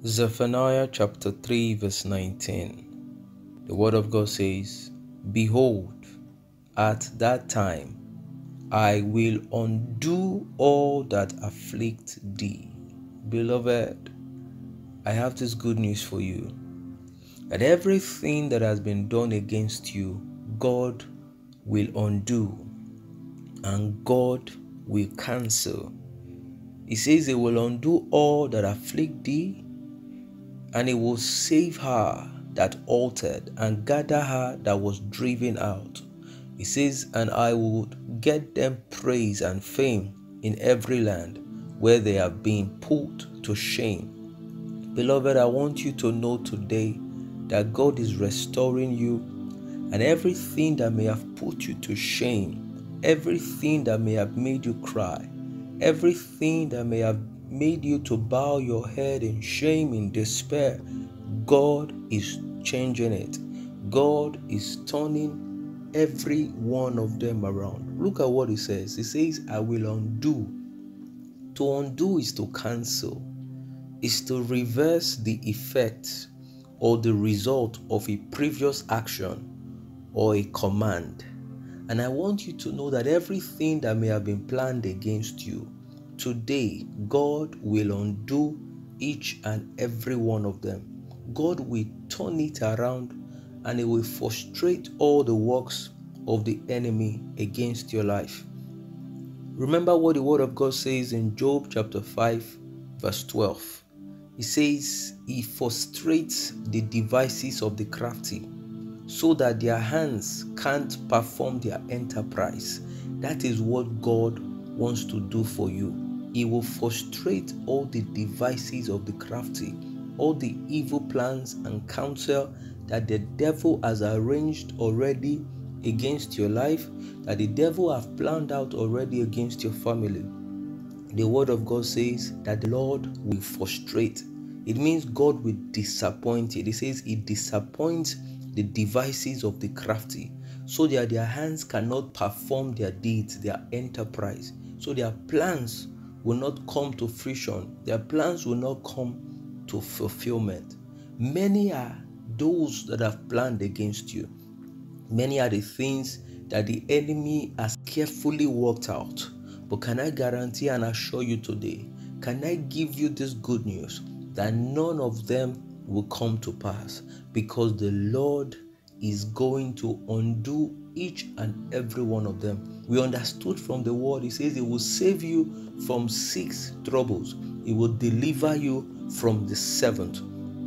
Zephaniah chapter 3 verse 19. The word of God says, "Behold, at that time I will undo all that afflict thee." Beloved, I have this good news for you, that everything that has been done against you, God will undo and God will cancel. He says He will undo all that afflict thee, and He will save her that altered and gather her that was driven out. He says, "And I would get them praise and fame in every land where they have been put to shame." Beloved, I want you to know today that God is restoring you, and everything that may have put you to shame, everything that may have made you cry, everything that may have made you to bow your head in shame, in despair, God is changing it. God is turning every one of them around. Look at what He says. He says, "I will undo." To undo is to cancel, is to reverse the effect or the result of a previous action or a command. And I want you to know that everything that may have been planned against you, today God will undo each and every one of them. God will turn it around, and He will frustrate all the works of the enemy against your life. Remember what the word of God says in Job chapter 5 verse 12. It says, "He frustrates the devices of the crafty, so that their hands can't perform their enterprise." That is what God wants to do for you. He will frustrate all the devices of the crafty, all the evil plans and counsel that the devil has arranged already against your life, that the devil have planned out already against your family. The word of God says that the Lord will frustrate. It means God will disappoint it. It says He disappoints the devices of the crafty, so that their hands cannot perform their deeds, their enterprise. So their plans will not come to fruition. Their plans will not come to fulfillment. Many are those that have planned against you. Many are the things that the enemy has carefully worked out. But can I guarantee and assure you today, can I give you this good news, that none of them will come to pass, because the Lord is going to undo each and every one of them. We understood from the word, He says He will save you from 6 troubles. He will deliver you from the 7th.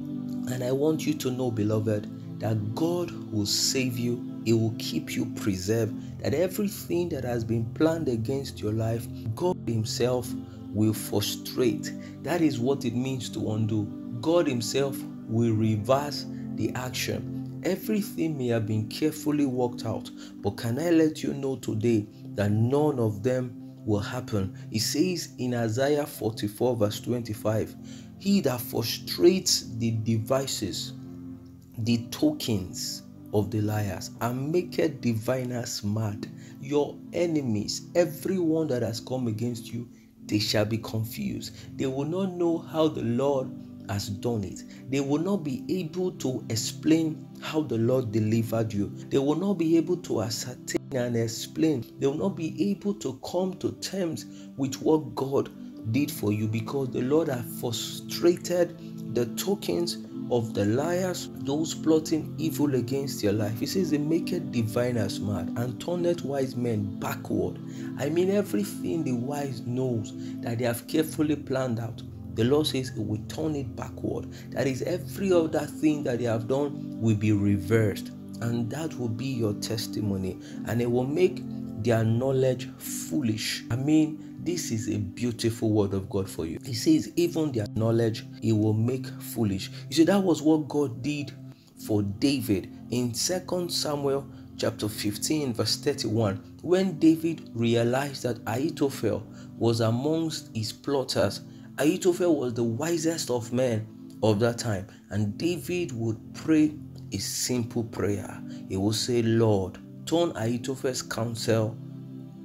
And I want you to know, beloved, that God will save you. He will keep you preserved. That everything that has been planned against your life, God Himself will frustrate. That is what it means to undo. God Himself will reverse the action. Everything may have been carefully worked out, but can I let you know today that none of them will happen? It says in Isaiah 44 verse 25, "He that frustrates the devices, the tokens of the liars, and maketh diviners mad." Your enemies, everyone that has come against you, they shall be confused. They will not know how the Lord has done it. They will not be able to explain how the Lord delivered you. They will not be able to ascertain and explain. They will not be able to come to terms with what God did for you, because the Lord has frustrated the tokens of the liars, those plotting evil against your life. He says, "He maketh diviners mad, and turneth wise men backward." I mean, everything the wise knows that they have carefully planned out, the Lord says He will turn it backward. That is, every other thing that they have done will be reversed, and that will be your testimony, and it will make their knowledge foolish. I mean, this is a beautiful word of God for you. He says even their knowledge He will make foolish. You see, that was what God did for David in 2 Samuel chapter 15 verse 31. When David realized that Ahithophel was amongst his plotters. Ahithophel was the wisest of men of that time, and David would pray a simple prayer. He would say, "Lord, turn Ahithophel's counsel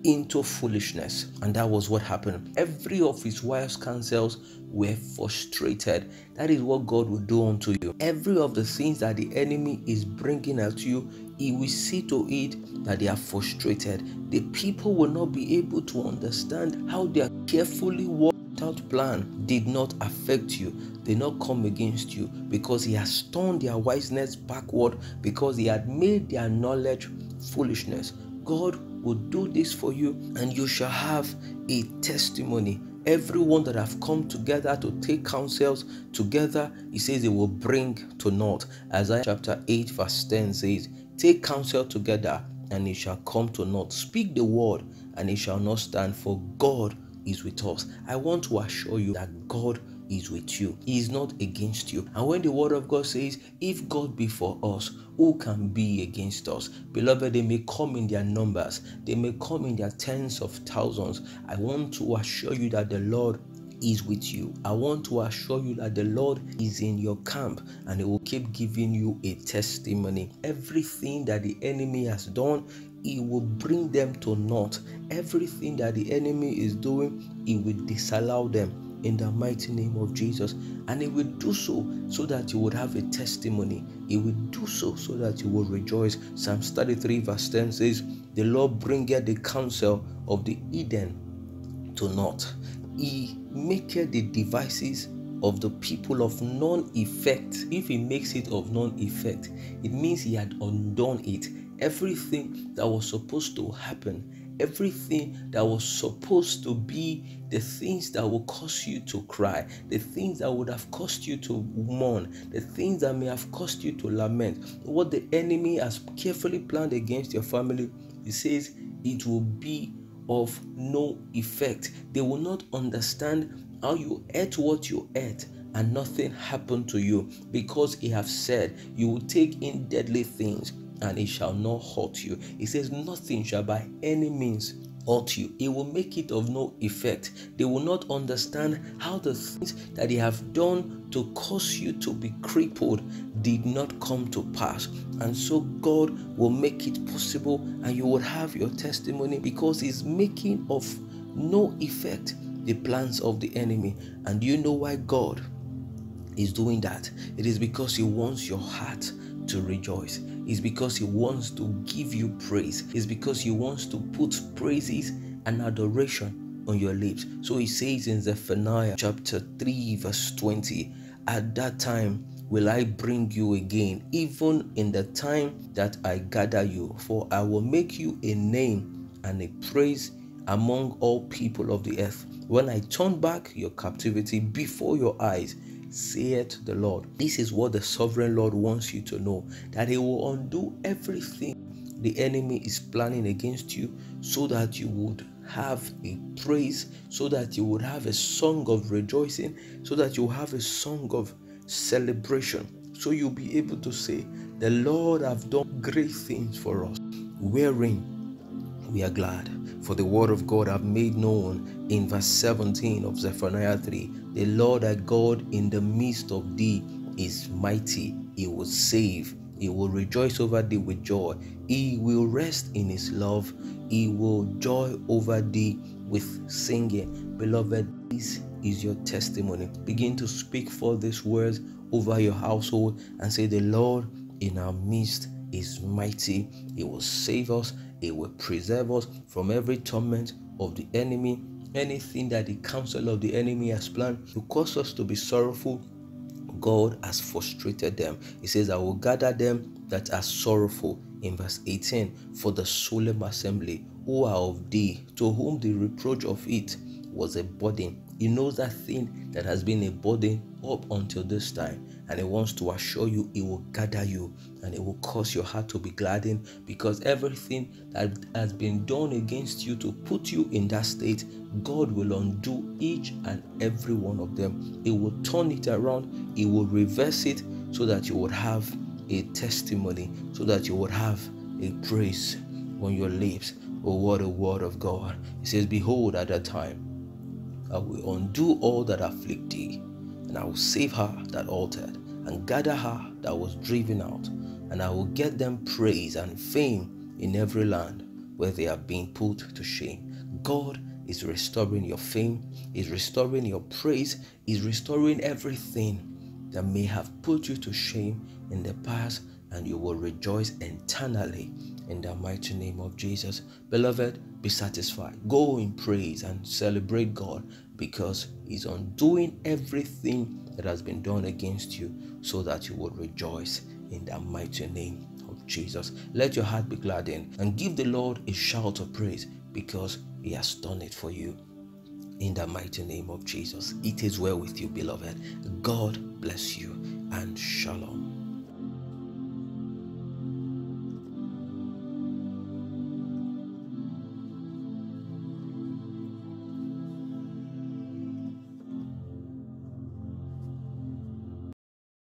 into foolishness. And that was what happened. Every of his wife's counsels were frustrated. That is what God will do unto you. Every of the things that the enemy is bringing at you, he will see to it that they are frustrated. The people will not be able to understand how their carefully worked out plan did not affect you, did not come against you, because he has turned their wiseness backward, because he had made their knowledge foolishness. God will do this for you, and you shall have a testimony. Everyone that have come together to take counsels together, he says they will bring to naught. Isaiah chapter 8 verse 10 says, take counsel together and it shall come to naught. Speak the word and it shall not stand, for God is with us. I want to assure you that God is with you. He is not against you. And when the word of God says, if God be for us, who can be against us? Beloved, they may come in their numbers, they may come in their tens of thousands. I want to assure you that the Lord is with you. I want to assure you that the Lord is in your camp, and he will keep giving you a testimony. Everything that the enemy has done, he will bring them to naught. Everything that the enemy is doing, he will disallow them in the mighty name of Jesus. And he will do so that you would have a testimony. He will do so that you will rejoice. Psalms 33 verse 10 says, the Lord bringeth the counsel of the hidden to naught. He maketh the devices of the people of none effect. If he makes it of none effect, it means he had undone it. Everything that was supposed to happen, everything that was supposed to be the things that will cause you to cry, the things that would have caused you to mourn, the things that may have caused you to lament, what the enemy has carefully planned against your family, he says it will be of no effect. They will not understand how you ate what you ate and nothing happened to you, because he have said you will take in deadly things and it shall not hurt you. He says nothing shall by any means hurt you. It will make it of no effect. They will not understand how the things that they have done to cause you to be crippled did not come to pass. And so God will make it possible, and you will have your testimony, because he's making of no effect the plans of the enemy. And do you know why God is doing that? It is because he wants your heart to rejoice. It's because he wants to give you praise. It's because he wants to put praises and adoration on your lips. So he says in Zephaniah chapter 3 verse 20, at that time will I bring you again, even in the time that I gather you, for I will make you a name and a praise among all people of the earth, when I turn back your captivity before your eyes, saith the Lord. This is what the sovereign Lord wants you to know, that he will undo everything the enemy is planning against you, so that you would have a praise, so that you would have a song of rejoicing, so that you have a song of celebration, so you'll be able to say, the Lord have done great things for us, wherein we are glad. For the word of God have made known in verse 17 of Zephaniah 3, the Lord thy God in the midst of thee is mighty. He will save. He will rejoice over thee with joy. He will rest in his love. He will joy over thee with singing. Beloved, this is your testimony. Begin to speak for these words over your household and say, the Lord in our midst is mighty. He will save us. He will preserve us from every torment of the enemy. Anything that the counsel of the enemy has planned to cause us to be sorrowful, God has frustrated them. He says, I will gather them that are sorrowful. In verse 18, for the solemn assembly, who are of thee, to whom the reproach of it was a burden. He knows that thing that has been a burden up until this time, and he wants to assure you he will gather you, and it will cause your heart to be gladdened, because everything that has been done against you to put you in that state, God will undo each and every one of them. He will turn it around. He will reverse it, so that you would have a testimony, so that you would have a praise on your lips. Oh, what a word of God. He says, behold, at that time I will undo all that afflict thee, and I will save her that altered, and gather her that was driven out, and I will get them praise and fame in every land. where they are being put to shame. God is restoring your fame, is restoring your praise, is restoring everything that may have put you to shame in the past, and you will rejoice eternally in the mighty name of Jesus. Beloved, be satisfied. Go in praise and celebrate God, because He's undoing everything that has been done against you, so that you will rejoice in the mighty name of Jesus. Let your heart be gladdened and give the Lord a shout of praise, because He has done it for you. In the mighty name of Jesus. It is well with you, beloved. God bless you, and shalom.